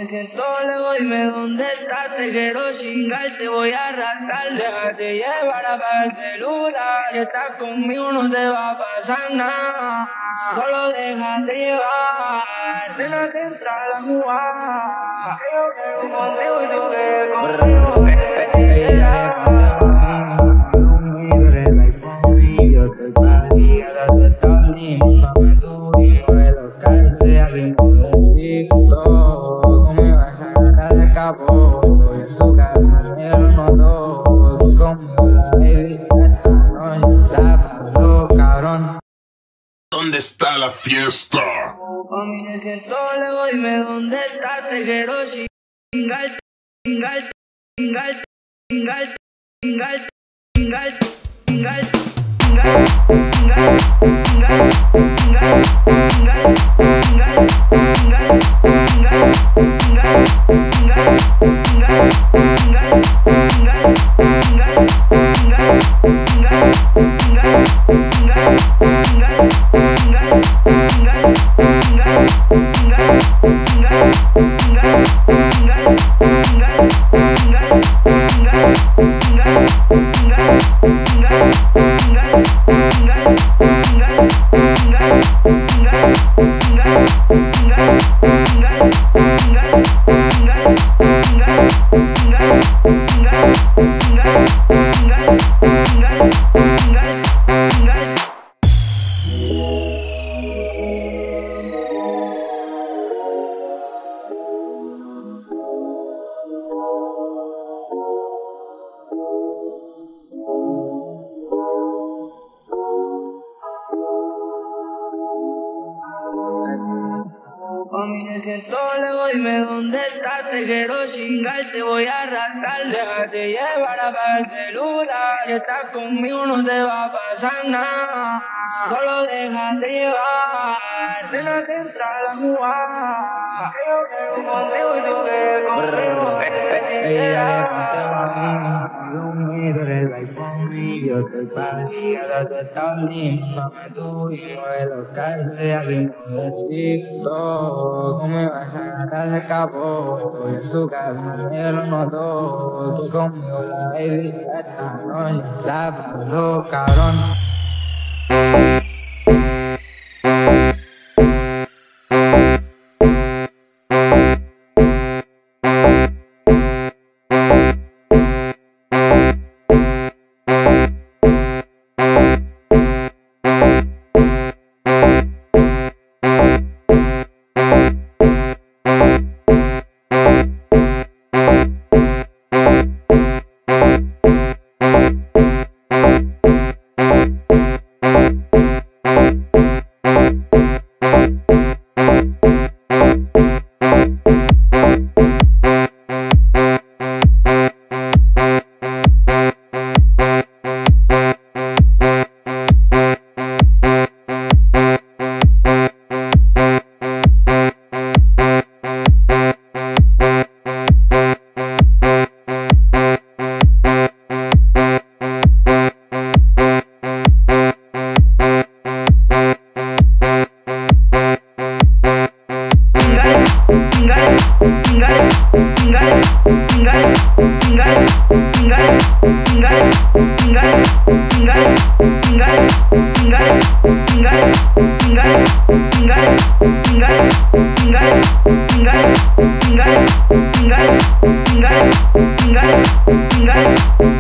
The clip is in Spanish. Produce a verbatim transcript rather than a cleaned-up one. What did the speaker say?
siento lejos, dime dónde estás. Te quiero chingar, te voy a arrastrar. Déjate llevar, apaga el celular. Si estás conmigo no te va a pasar nada. Solo déjate llevar. Nena, que entra a la jugada. Yo quiero contigo y tú quieres conmigo. Yo te paría de tu establismo. Me tuvimos de los calces al ritmo del TikTok. Me vas a agarrar de capó. Y en su casa me lo notó. Tú conmigo la baby. Esta noche la pasó cabrón. ¿Dónde está la fiesta? Mami, me siento lejos, dime dónde estás. Te quiero chingar, chingar, chingar, chingar, chingar, chingar, chingar. Mami, me siento lejos, dime dónde estás. Te quiero chingar, te voy a arrastrar. Déjate llevar, apaga el celular. Si estás conmigo no te va a pasar nada. Solo déjate llevar. Nena, que entra a la jugada. Yo quiero contigo y tú quieres conmigo. Ella le ponte mamina. Conmigo eres like for me. Yo te paría de tu establismo. Me tuvimos de los calces al ritmo del TikTok. Me vas a agarrar de capó. Y en su casa me lo notó. Tú conmigo la baby. Esta noche la pasó cabrón. Got it.